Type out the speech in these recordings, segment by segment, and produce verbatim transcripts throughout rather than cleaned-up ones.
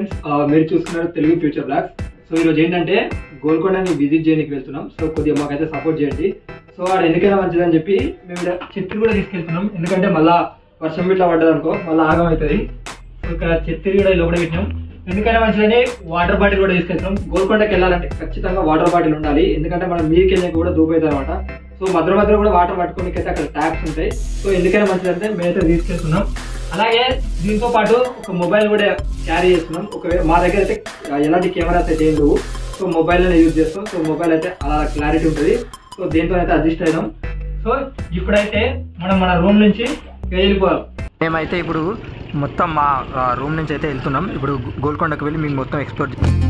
Friends, మీరు చూస్తున్నారు Telugu future blogs. So ఈరోజు ఏంటంటే గోల్కొండని విజిట్ చేయడానికి వెళ్తున్నాం. సో కొద్దిగా మాకైతే సపోర్ట్ చేయండి. సో ఆడ ఎందుకైనా మంచిదని చెప్పి మేము ఇక్కడ చెత్తిరి కూడా తీసుకెళ్తున్నాం. ఎందుకంటే మళ్ళీ వర్షం ఇట్లా పడ్డది అనుకో మళ్ళీ ఆగం అవుతుంది. సో ఇక్కడ చెత్తిరి కూడా లోపల పెట్టినాం. ఎందుకైనా మంచిదని వాటర్ బాటిల్ కూడా తీసుకెళ్తాం. గోల్కొండకి వెళ్ళాలంటే ఖచ్చితంగా వాటర్ బాటిల్ ఉండాలి. ఎందుకంటే మనం మీదకి వెళ్ళినా కూడా దూపు అవుతుంది అనమాట. సో మధ్య మధ్యలో కూడా వాటర్ పట్టుకోనికి అయితే అక్కడ ట్యాప్స్ ఉంటాయి. సో ఎందుకైనా మంచిదంటే మేమైతే తీసుకెళ్తున్నాం. అలాగే దీంతో పాటు ఒక మొబైల్ కూడా క్యారీ చేస్తున్నాం. ఒకవేళ మా దగ్గర అయితే ఎలాంటి కెమెరాస్ అయితే ఏం లేవు. సో మొబైల్లోనే యూజ్ చేస్తాం. సో మొబైల్ అయితే అలా క్లారిటీ ఉంటుంది. సో దీంతో అయితే అడ్జస్ట్ అయినాం. సో ఇప్పుడైతే మనం మన రూమ్ నుంచి వెళ్ళిపోవాలి. మేమైతే ఇప్పుడు మొత్తం మా రూమ్ నుంచి అయితే వెళ్తున్నాం. ఇప్పుడు గోల్కొండకు వెళ్ళి మీకు మొత్తం ఎక్స్ప్లోర్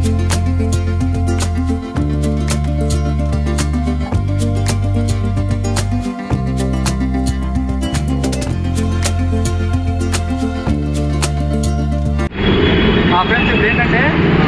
మా ఫ్రెండ్స్ ఇప్పుడు ఏంటంటే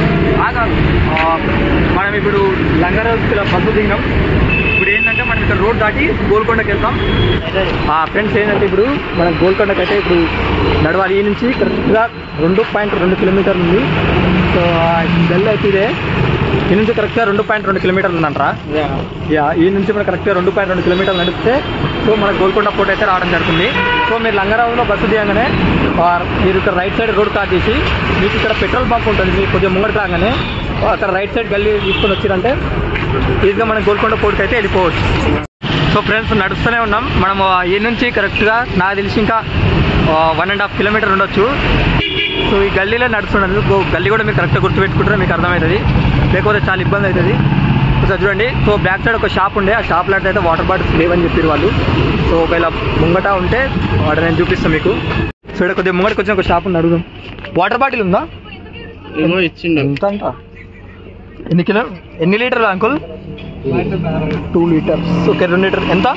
మనం ఇప్పుడు లంగారావుల బస్సు దిగినాం. ఇప్పుడు ఏంటంటే మనం ఇక్కడ రోడ్ దాటి గోల్కొండకి వెళ్తాం. ఫ్రెండ్స్ ఏంటంటే ఇప్పుడు మనం గోల్కొండకి అయితే ఇప్పుడు నడవాలి. ఈ నుంచి కరెక్ట్గా రెండు పాయింట్ రెండు కిలోమీటర్లు ఉంది. సో బెల్ అయితే ఇదే. ఈ నుంచి కరెక్ట్గా రెండు పాయింట్ రెండు కిలోమీటర్లు ఉందంటారా? యా, ఈ నుంచి మనం కరెక్ట్గా రెండు పాయింట్ రెండు కిలోమీటర్లు నడిపితే సో మన గోల్కొండ పోర్ట్ అయితే రావడం జరుగుతుంది. సో మీరు లంగారావులో బస్సు దిగగానే మీరు ఇక్కడ రైట్ సైడ్ రోడ్ క్రాస్ చేసి మీకు ఇక్కడ పెట్రోల్ బంక్ ఉంటుంది. మీకు కొద్దిగా ముంగడికి రాగానే అక్కడ రైట్ సైడ్ గల్లీ తీసుకొని వచ్చిరంటే ఈజీగా మనం గోల్కొండ పోర్ట్కి అయితే వెళ్ళిపోవచ్చు. సో ఫ్రెండ్స్ నడుస్తూనే ఉన్నాం. మనము ఈ నుంచి కరెక్ట్గా నాకు తెలిసి ఇంకా వన్ అండ్ హాఫ్ కిలోమీటర్ ఉండొచ్చు. సో ఈ గల్లీలో నడుస్తున్నది. గల్లీ కూడా మీరు కరెక్ట్గా గుర్తుపెట్టుకుంటారో మీకు అర్థమవుతుంది. లేకపోతే చాలా ఇబ్బంది అవుతుంది. సో చూడండి, సో బ్యాక్ సైడ్ ఒక షాప్ ఉండే. ఆ షాప్లో అయితే వాటర్ బాటిల్స్ లేవని చెప్పారు వాళ్ళు. సో ఒకవేళ ముంగట ఉంటే వాటర్ నేను చూపిస్తాను మీకు. సో ఇక్కడ కొద్దిగా ముంగటికి వచ్చిన ఒక షాప్ ఉంది, అడుగుదాం. వాటర్ బాటిల్ ఉందా? ఏమో ఇచ్చిండు. ఎంత అంట? ఎన్ని కిలో ఎన్ని లీటర్లు అంకుల్? Two litres. ఓకే, రెండు లీటర్ ఎంత?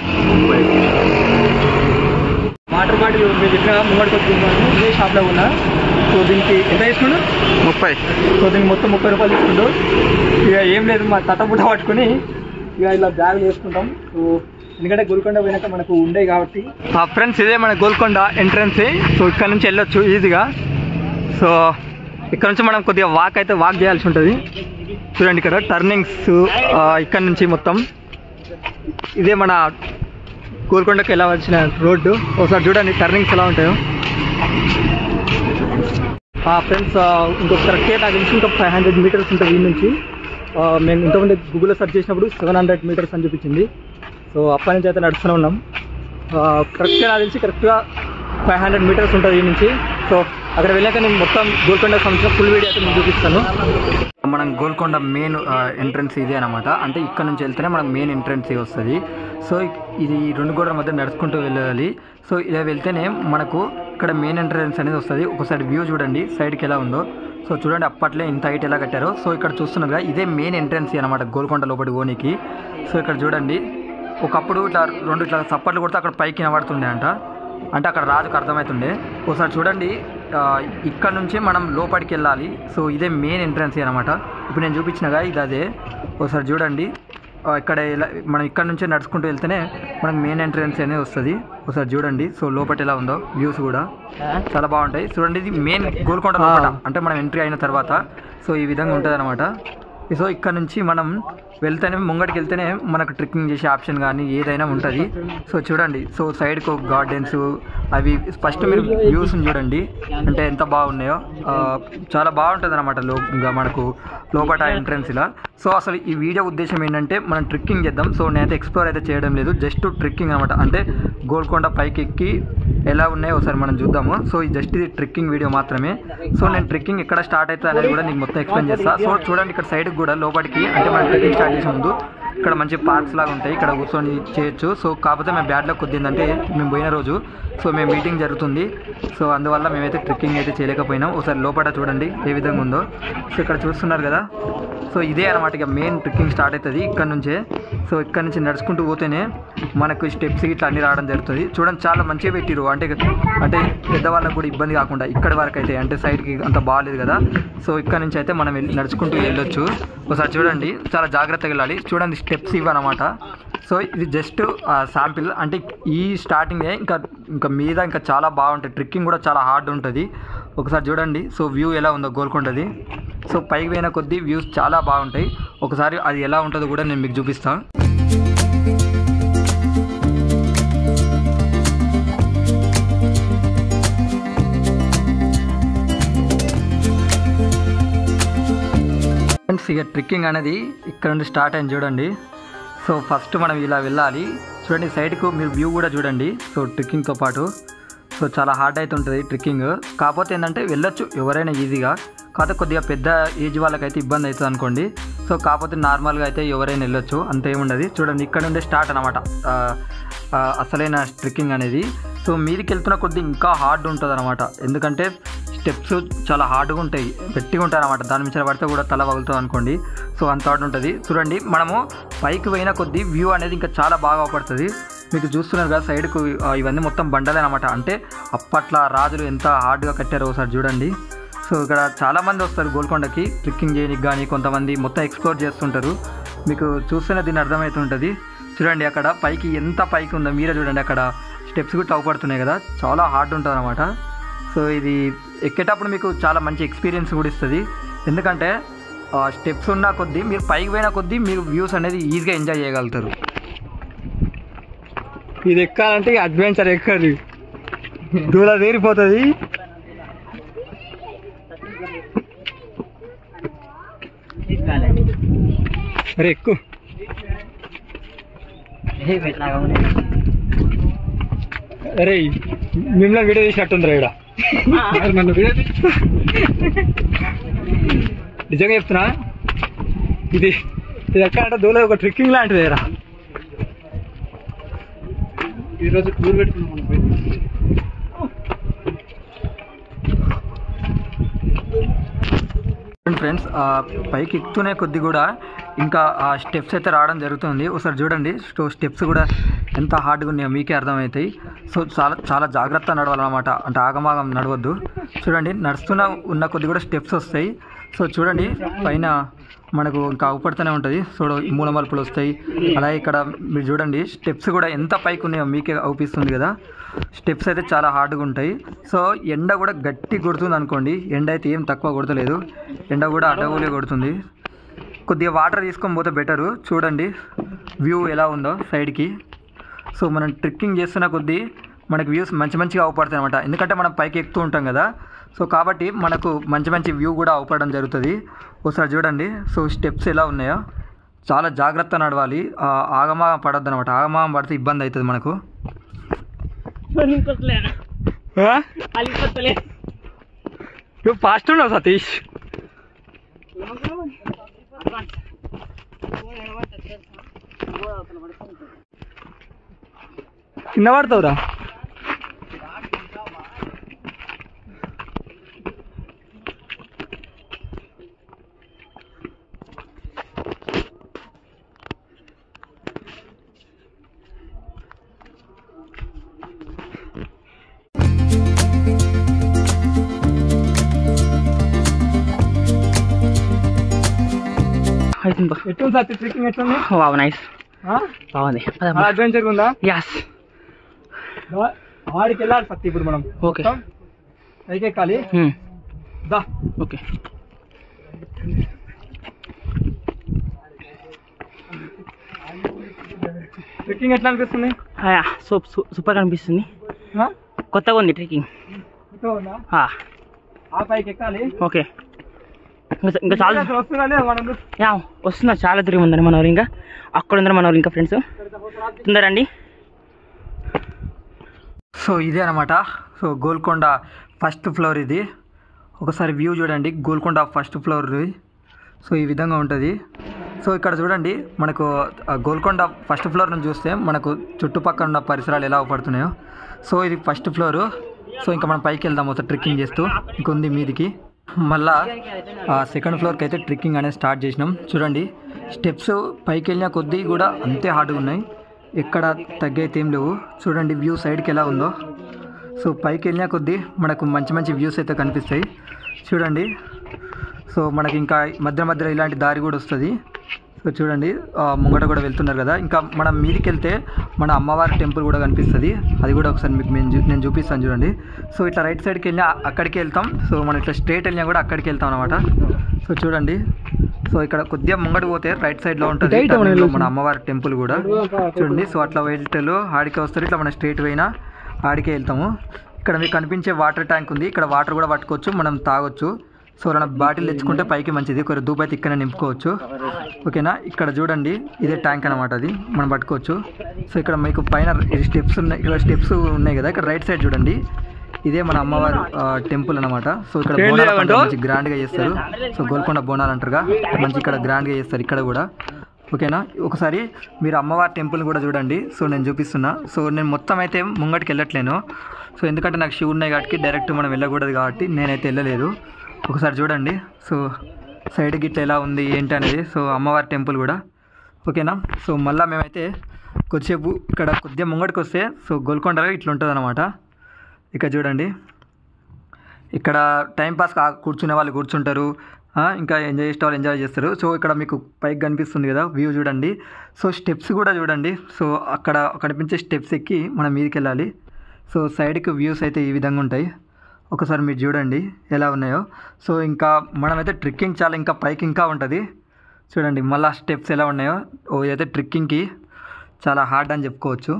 వాటర్ బాటిల్ మీరు చెప్పిన ముంగడికి వచ్చుకున్నాను. ఇదే షాప్లో ఉన్నా. సో దీనికి ఎంత తీసుకుండు? ముప్పై. సో దీనికి మొత్తం ముప్పై రూపాయలు తీసుకుంటూ ఇక ఏం లేదు, మా తట్టపుట్ట పట్టుకుని ఇక ఇలా బ్యాగ్ వేసుకుంటాం. సో ఎందుకంటే గోల్కొండ పోయినాక మనకు ఉండే కాబట్టి. ఫ్రెండ్స్ ఇదే మన గోల్కొండ ఎంట్రన్స్. సో ఇక్కడ నుంచి వెళ్ళొచ్చు ఈజీగా. సో ఇక్కడ నుంచి మనం కొద్దిగా వాక్ అయితే వాక్ చేయాల్సి ఉంటుంది. చూడండి ఇక్కడ టర్నింగ్స్ ఇక్కడ నుంచి మొత్తం ఇదే మన గోల్కొండకి వెళ్ళవలసిన రోడ్డు. ఒకసారి చూడండి టర్నింగ్స్ ఎలా ఉంటాయో. ఫ్రెండ్స్ ఇంకొక కరెక్ట్గా నాకు తెలిసి ఇంకా ఫైవ్ హండ్రెడ్ మీటర్స్ ఉంటుంది ఈ నుంచి. మేము ఇంతకుముందు గూగుల్లో సెర్చ్ చేసినప్పుడు సెవెన్ హండ్రెడ్ మీటర్స్ అని చూపించింది. సో అప్పటి నుంచి అయితే నడుస్తూనే ఉన్నాం. కరెక్ట్గా నాకు తెలిసి కరెక్ట్గా ఫైవ్ హండ్రెడ్ మీటర్స్ ఉంటుంది ఈ నుంచి. సో అక్కడ వెళ్ళాక నేను మొత్తం గోల్కొండ సంబంధించిన ఫుల్ వీడియో అయితే మీకు చూపిస్తాను. మనం గోల్కొండ మెయిన్ ఎంట్రన్స్ ఇదే అనమాట. అంటే ఇక్కడ నుంచి వెళ్తేనే మనకు మెయిన్ ఎంట్రన్స్ వస్తుంది. సో ఇది రెండు గోడల మధ్య నడుచుకుంటూ వెళ్ళాలి. సో ఇలా వెళ్తేనే మనకు ఇక్కడ మెయిన్ ఎంట్రన్స్ అనేది వస్తుంది. ఒకసారి వ్యూ చూడండి సైడ్కి ఎలా ఉందో. సో చూడండి అప్పట్లో ఇంత హైట్ ఎలా కట్టారో. సో ఇక్కడ చూస్తున్నారు కదా, ఇదే మెయిన్ ఎంట్రన్స్ అనమాట గోల్కొండ లోపలి ఓనికి. సో ఇక్కడ చూడండి, ఒకప్పుడు ఇట్లా రెండు ఇట్లా సప్పట్లు కొడితే అక్కడ పైకి నిలబడుతుండే అంట. అంటే అక్కడ రాజుకు అర్థమవుతుండే. ఒకసారి చూడండి, ఇక్కడ నుంచి మనం లోపలికి వెళ్ళాలి. సో ఇదే మెయిన్ ఎంట్రన్స్ అనమాట. ఇప్పుడు నేను చూపించినగా ఇది అదే. ఒకసారి చూడండి, ఇక్కడ ఎలా మనం ఇక్కడ నుంచే నడుచుకుంటూ వెళ్తేనే మనకు మెయిన్ ఎంట్రన్స్ అనేది వస్తుంది. ఒకసారి చూడండి. సో లోపల ఎలా ఉందో వ్యూస్ కూడా చాలా బాగుంటాయి. చూడండి, ఇది మెయిన్ గోల్కొండ లోపల అంటే మనం ఎంట్రీ అయిన తర్వాత సో ఈ విధంగా ఉంటుంది అనమాట. సో ఇక్కడ నుంచి మనం వెళ్తేనే ముంగడికి వెళ్తేనే మనకు ట్రెక్కింగ్ చేసే ఆప్షన్ కానీ ఏదైనా ఉంటుంది. సో చూడండి, సో సైడ్కు గార్డెన్స్ అవి ఫస్ట్ మీరు వ్యూస్ చూడండి అంటే ఎంత బాగున్నాయో. చాలా బాగుంటుంది అనమాట లో ఇంకా మనకు లోపల ఎంట్రన్స్ ఇలా. సో అసలు ఈ వీడియో ఉద్దేశం ఏంటంటే మనం ట్రెక్కింగ్ చేద్దాం. సో నేనైతే ఎక్స్ప్లోర్ అయితే చేయడం లేదు, జస్ట్ ట్రెక్కింగ్ అనమాట. అంటే గోల్కొండ పైకి ఎక్కి ఎలా ఉన్నాయో ఒకసారి మనం చూద్దాము. సో ఇది జస్ట్ ఇది ట్రెక్కింగ్ వీడియో మాత్రమే. సో నేను ట్రెక్కింగ్ ఎక్కడ స్టార్ట్ అవుతుంది అనేది కూడా నీకు మొత్తం ఎక్స్ప్లెయిన్ చేస్తాను. సో చూడండి ఇక్కడ సైడ్కి కూడా లోపలికి అంటే మనం ట్రెక్కింగ్ స్టార్ట్ చేసే ముందు ఇక్కడ మంచి పార్క్స్ లాగా ఉంటాయి. ఇక్కడ కూర్చొని చేయొచ్చు. సో కాకపోతే మేము బ్యాడ్ లక్ కొద్దిందంటే మేము పోయిన రోజు సో మేము మీటింగ్ జరుగుతుంది. సో అందువల్ల మేమైతే ట్రెక్కింగ్ అయితే చేయలేకపోయినాం. ఒకసారి లోపల చూడండి ఏ విధంగా ఉందో. సో ఇక్కడ చూస్తున్నారు కదా, సో ఇదే అనమాట ఇక మెయిన్ ట్రెక్కింగ్ స్టార్ట్ అవుతుంది ఇక్కడ నుంచే. సో ఇక్కడ నుంచి నడుచుకుంటూ పోతేనే మనకు స్టెప్స్ ఇట్లా అన్నీ రావడం జరుగుతుంది. చూడండి చాలా మంచిగా పెట్టిరు. అంటే అంటే పెద్దవాళ్ళకు కూడా ఇబ్బంది కాకుండా ఇక్కడి వరకు అయితే అంటే సైడ్కి అంత బాగాలేదు కదా. సో ఇక్కడ నుంచి అయితే మనం వెళ్ళి నడుచుకుంటూ వెళ్ళొచ్చు. ఒకసారి చూడండి, చాలా జాగ్రత్తగా వెళ్ళాలి. చూడండి స్టెప్స్ ఇవన్నమాట. సో ఇది జస్ట్ శాంపిల్. అంటే ఈ స్టార్టింగే ఇంకా ఇంకా మీద ఇంకా చాలా బాగుంటుంది. ట్రెక్కింగ్ కూడా చాలా హార్డ్ ఉంటుంది. ఒకసారి చూడండి. సో వ్యూ ఎలా ఉందో గోల్కొండది. సో పైకి పోయిన కొద్దీ వ్యూస్ చాలా బాగుంటాయి. ఒకసారి అది ఎలా ఉంటుందో కూడా నేను మీకు చూపిస్తాను. ఇక ట్రెక్కింగ్ అనేది ఇక్కడ నుండి స్టార్ట్ అయింది చూడండి. సో ఫస్ట్ మనం ఇలా వెళ్ళాలి. చూడండి సైడ్కు మీరు వ్యూ కూడా చూడండి. సో ట్రెక్కింగ్తో పాటు సో చాలా హార్డ్ అయితే ఉంటుంది ట్రెక్కింగ్. కాకపోతే ఏంటంటే వెళ్ళొచ్చు ఎవరైనా ఈజీగా. కాకపోతే కొద్దిగా పెద్ద ఏజ్ వాళ్ళకైతే ఇబ్బంది అవుతుంది అనుకోండి. సో కాకపోతే నార్మల్గా అయితే ఎవరైనా వెళ్ళొచ్చు, అంత ఏముండదు. చూడండి ఇక్కడ నుండే స్టార్ట్ అనమాట అసలైన ట్రెక్కింగ్ అనేది. సో మీదికి వెళ్తున్న కొద్ది ఇంకా హార్డ్ ఉంటుంది అనమాట. ఎందుకంటే స్టెప్స్ చాలా హార్డ్గా ఉంటాయి, గట్టిగా ఉంటాయి అనమాట. దాని మీద పడితే కూడా తల పగులుతుంది అనుకోండి. సో అంత హార్డ్ ఉంటుంది. చూడండి మనము పైకి పోయిన కొద్దీ వ్యూ అనేది ఇంకా చాలా బాగా అవపడుతుంది. మీకు చూస్తున్నారు కదా సైడ్కు ఇవన్నీ మొత్తం బండలే అనమాట. అంటే అప్పట్లో రాజులు ఎంత హార్డ్గా కట్టారో ఒకసారి చూడండి. సో ఇక్కడ చాలామంది వస్తారు గోల్కొండకి ట్రెక్కింగ్ చేయడానికి కానీ, కొంతమంది మొత్తం ఎక్స్ప్లోర్ చేస్తుంటారు. మీకు చూస్తేనే దీన్ని అర్థమవుతుంటుంది. చూడండి అక్కడ పైకి ఎంత పైకి ఉందో మీరే చూడండి. అక్కడ స్టెప్స్ కూడా అవపడుతున్నాయి కదా, చాలా హార్డ్ ఉంటుంది అనమాట. సో ఇది ఎక్కేటప్పుడు మీకు చాలా మంచి ఎక్స్పీరియన్స్ కూడా ఇస్తుంది. ఎందుకంటే స్టెప్స్ ఉన్న కొద్దీ మీరు పైకి పోయిన కొద్దీ మీరు వ్యూస్ అనేది ఈజీగా ఎంజాయ్ చేయగలుగుతారు. ఇది ఎక్కాలంటే అడ్వెంచర్ ఎక్కది, దూర తీరిపోతుంది. అరే ఎక్కువ అరే మిమ్మల్ని వీడియో తీసినట్టుందిరా ఇక్కడ. నన్ను వీడియో నిజంగా చెప్తున్నా, ఇది ఇది ఎక్కడంటే దూల ఒక ట్రెక్కింగ్ లాంటిది రా. ఈరోజు టూర్ పెట్టుకున్నాం ఫ్రెండ్స్. పైకి ఎక్కుతూనే కొద్ది కూడా ఇంకా ఆ స్టెప్స్ అయితే రావడం జరుగుతుంది. ఒకసారి చూడండి. సో స్టెప్స్ కూడా ఎంత హార్డ్గా ఉన్నాయో మీకే అర్థమవుతాయి. సో చాలా చాలా జాగ్రత్తగా నడవాలన్నమాట. అంటే ఆగమాగం నడవద్దు. చూడండి నడుస్తున్న ఉన్న కొద్ది కూడా స్టెప్స్ వస్తాయి. సో చూడండి పైన మనకు ఇంకా అవపడుతూనే ఉంటుంది. సో మూల మలుపులు వస్తాయి. అలాగే ఇక్కడ మీరు చూడండి స్టెప్స్ కూడా ఎంత పైకి ఉన్నాయో మీకే అవుపిస్తుంది కదా. స్టెప్స్ అయితే చాలా హార్డ్గా ఉంటాయి. సో ఎండ కూడా గట్టి కొడుతుంది అనుకోండి. ఎండ అయితే ఏం తక్కువ కొడతలేదు, ఎండ కూడా అడ్డగోలే కొడుతుంది. కొద్దిగా వాటర్ తీసుకొని పోతే బెటరు. చూడండి వ్యూ ఎలా ఉందో సైడ్కి. సో మనం ట్రెక్కింగ్ చేస్తున్న కొద్దీ మనకు వ్యూస్ మంచి మంచిగా అవపడతాయి అనమాట. ఎందుకంటే మనం పైకి ఎక్కుతూ ఉంటాం కదా. సో కాబట్టి మనకు మంచి మంచి వ్యూ కూడా అవపడడం జరుగుతుంది. ఒకసారి చూడండి. సో స్టెప్స్ ఎలా ఉన్నాయో చాలా జాగ్రత్త నడవాలి. ఆగమాగం పడద్దు అనమాట. ఆగమాగం పడితే ఇబ్బంది అవుతుంది మనకు. నువ్వు ఫాస్ట్ ఉన్నావు సతీష్. కింద పడతావురా. ఎట్లుంది సతీ ట్రెక్కింగ్ ఎట్లుంది? వావ్ నైస్, బాగుంది. అడ్వెంచర్ ఉందా? యస్. ఆడికి వెళ్ళాలి సత్తి ఇప్పుడు మనం. ఓకే పైకి ఎక్కాలి. దా ఓకే. ట్రెక్కింగ్ ఎట్లా అనిపిస్తుంది? సూపర్ అనిపిస్తుంది. కొత్తగా ఉంది ట్రెక్కింగ్. ఆ పైకి ఎక్కాలి. ఓకే ఇంకా చాలా వస్తున్నా వస్తున్నా చాలా దూరం ఉందండి మన వాళ్ళు. ఇంకా అక్కడ ఉందని మన వాళ్ళు ఇంకా ఫ్రెండ్స్ తొందరండి. సో ఇదే అనమాట. సో గోల్కొండ ఫస్ట్ ఫ్లోర్ ఇది. ఒకసారి వ్యూ చూడండి గోల్కొండ ఫస్ట్ ఫ్లోర్. సో ఈ విధంగా ఉంటుంది. సో ఇక్కడ చూడండి మనకు గోల్కొండ ఫస్ట్ ఫ్లోర్ నుంచి చూస్తే మనకు చుట్టుపక్కల ఉన్న పరిసరాలు ఎలా పడుతున్నాయో. సో ఇది ఫస్ట్ ఫ్లోరు. సో ఇంకా మనం పైకి వెళ్దాం మొత్తం ట్రెక్కింగ్ చేస్తూ. ఇంకొంది మీదికి మళ్ళా సెకండ్ ఫ్లోర్కి అయితే ట్రెక్కింగ్ అనేది స్టార్ట్ చేసినాం. చూడండి స్టెప్స్ పైకి వెళ్ళిన కొద్దీ కూడా అంతే హార్డ్గా ఉన్నాయి, ఎక్కడ తగ్గైతే ఏం లేవు. చూడండి వ్యూ సైడ్కి ఎలా ఉందో. సో పైకి వెళ్ళిన కొద్దీ మనకు మంచి మంచి వ్యూస్ అయితే కనిపిస్తాయి చూడండి. సో మనకి ఇంకా మధ్య మధ్యలో ఇలాంటి దారి కూడా వస్తుంది. సో చూడండి ఆ, ముంగట కూడా వెళ్తున్నారు కదా. ఇంకా మనం మీదికి వెళ్తే మన అమ్మవారి టెంపుల్ కూడా కనిపిస్తుంది. అది కూడా ఒకసారి మీకు నేను చూ- నేను చూపిస్తాను చూడండి. సో ఇట్లా రైట్ సైడ్కి వెళ్ళి అక్కడికి వెళ్తాం. సో మనం ఇట్లా స్ట్రేట్ వెళ్ళినా కూడా అక్కడికి వెళ్తాం అనమాట. సో చూడండి, సో ఇక్కడ కొద్దిగా ముంగట పోతే రైట్ సైడ్లో ఉంటుంది turning లో మన అమ్మవారి టెంపుల్ కూడా చూడండి. సో అట్లా వెళ్తేలో ఆడికే వస్తారు. ఇట్లా మనం స్ట్రేట్ పోయినా ఆడికే వెళ్తాము. ఇక్కడ మీకు కనిపించే వాటర్ ట్యాంక్ ఉంది. ఇక్కడ వాటర్ కూడా పట్టుకోవచ్చు, మనం తాగొచ్చు. సో మన బాటిల్ తెచ్చుకుంటే పైకి మంచిది, కొంచెం దూపు అయితే ఇక్కడ నింపుకోవచ్చు. ఓకేనా, ఇక్కడ చూడండి ఇదే ట్యాంక్ అనమాట, అది మనం పట్టుకోవచ్చు. సో ఇక్కడ మీకు పైన స్టెప్స్ ఉన్నాయి, ఇక్కడ స్టెప్స్ ఉన్నాయి కదా. ఇక్కడ రైట్ సైడ్ చూడండి, ఇదే మన అమ్మవారి టెంపుల్ అనమాట. సో ఇక్కడ బోనాలు పండుగ మంచి గ్రాండ్గా చేస్తారు. సో గోల్కొండ బోనాలు అంటారుగా, మంచి ఇక్కడ గ్రాండ్గా చేస్తారు ఇక్కడ కూడా. ఓకేనా, ఒకసారి మీరు అమ్మవారి టెంపుల్ కూడా చూడండి. సో నేను చూపిస్తున్నా. సో నేను మొత్తం అయితే ముంగటికి వెళ్ళట్లేను. సో ఎందుకంటే నాకు షూ ఉన్నాయి కాబట్టి డైరెక్ట్ మనం వెళ్ళకూడదు కాబట్టి నేనైతే వెళ్ళలేదు. ఒకసారి చూడండి. సో సైడ్ గిట్ల ఎలా ఉంది ఏంటి అనేది. సో అమ్మవారి టెంపుల్ కూడా. ఓకేనా, సో మళ్ళీ మేమైతే కొద్దిసేపు ఇక్కడ కొద్దిగా ముంగటికి వస్తే సో గోల్కొండలో ఇట్లా ఉంటుంది అనమాట. ఇక్కడ చూడండి, ఇక్కడ టైంపాస్ కా కూర్చునే వాళ్ళు కూర్చుంటారు, ఆ, ఇంకా ఎంజాయ్ చేసే వాళ్ళు ఎంజాయ్ చేస్తారు. సో ఇక్కడ మీకు పైకి కనిపిస్తుంది కదా వ్యూ చూడండి. సో స్టెప్స్ కూడా చూడండి. సో అక్కడ కనిపించే స్టెప్స్ ఎక్కి మనం మీదకి వెళ్ళాలి. సో సైడ్కి వ్యూస్ అయితే ఈ విధంగా ఉంటాయి. ఒకసారి మీరు చూడండి ఎలా ఉన్నాయో. సో ఇంకా మనమైతే ట్రెక్కింగ్ చాలా ఇంకా పైకి ఇంకా ఉంటుంది చూడండి. మళ్ళీ స్టెప్స్ ఎలా ఉన్నాయో. ఓ ఇదైతే ట్రెక్కింగ్కి చాలా హార్డ్ అని చెప్పుకోవచ్చు.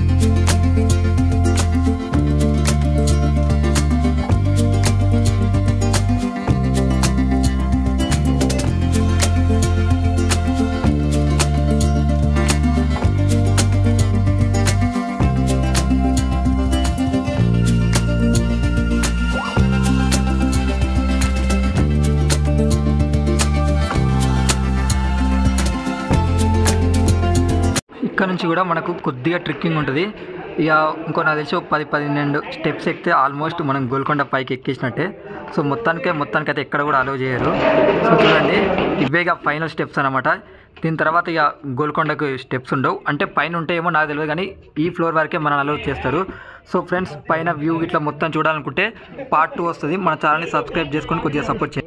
ఇక్కడ నుంచి కూడా మనకు కొద్దిగా ట్రెక్కింగ్ ఉంటుంది. ఇక ఇంకో నాకు తెలిసి ఒక పది పన్నెండు స్టెప్స్ ఎక్కితే ఆల్మోస్ట్ మనం గోల్కొండ పైకి ఎక్కేసినట్టే. సో మొత్తానికే మొత్తానికి అయితే ఎక్కడ కూడా అలో చేయరు. సో చూడండి, ఇవేగా ఫైనల్ స్టెప్స్ అనమాట. దీని తర్వాత ఇక గోల్కొండకు స్టెప్స్ ఉండవు, అంటే పైన ఉంటాయేమో నాకు తెలియదు, కానీ ఈ ఫ్లోర్ వరకే మనం అలో చేస్తారు. సో ఫ్రెండ్స్, పైన వ్యూ ఇట్లా మొత్తం చూడాలనుకుంటే పార్ట్ టూ వస్తుంది. మన ఛానల్ని సబ్స్క్రైబ్ చేసుకొని కొద్దిగా సపోర్ట్ చేయండి.